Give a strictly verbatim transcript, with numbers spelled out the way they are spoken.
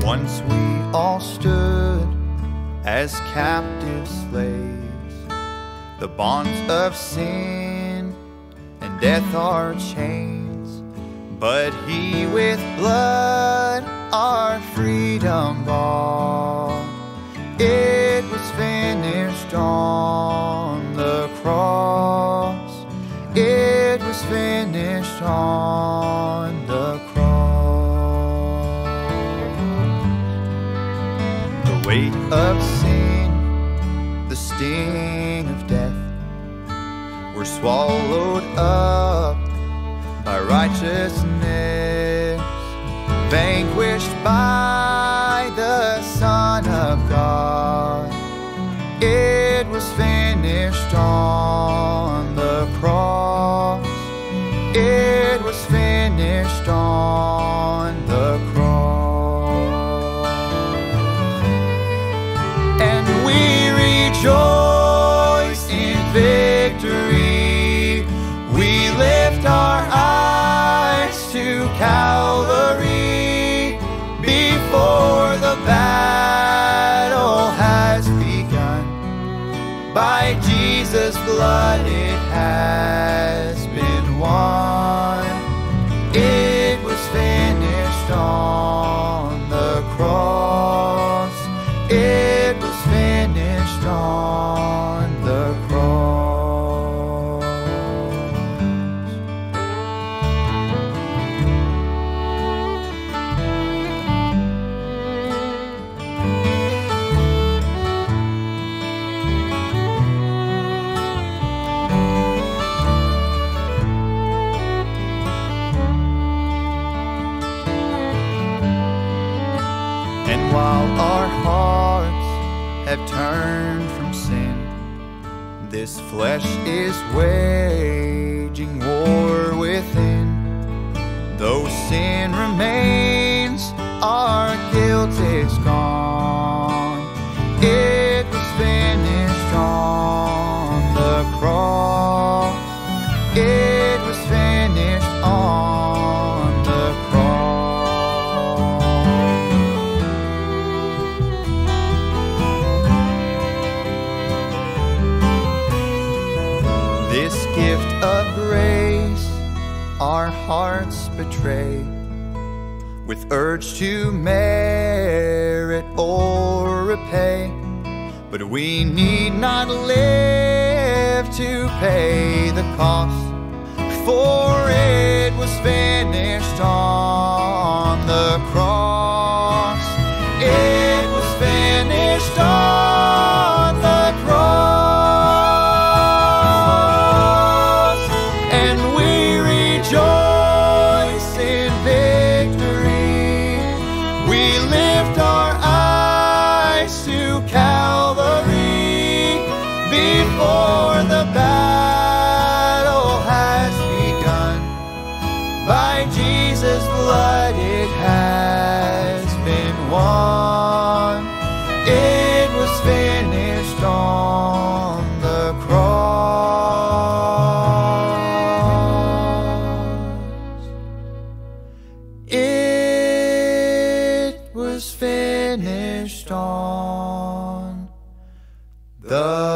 Once we all stood as captive slaves, the bonds of sin and death are chains, but he with blood our freedom bought. It was finished on the cross. It was finished on the cross. The weight of sin, the sting of death, were swallowed up by righteousness, vanquished by the Son of God. It was finished on the cross. It was finished on the cross. And we rejoice in victory. We lift our eyes to Calvary before the battle has begun. By Jesus' blood it has been won. It was finished on the cross. It was finished on the cross. And while our hearts have turned from sin, this flesh is waging war within. Though sin remains, our guilt is gone. It was finished on the cross. It was finished on the cross. This gift of grace our hearts betray, with urge to merit or repay. But we need not live to pay the cost, for it was finished on the cross. It was finished on the cross. And we rejoice in victory. We lift our eyes to Calvary before the battle has begun. By Jesus' blood it has been won. It was finished on the cross. It was finished on the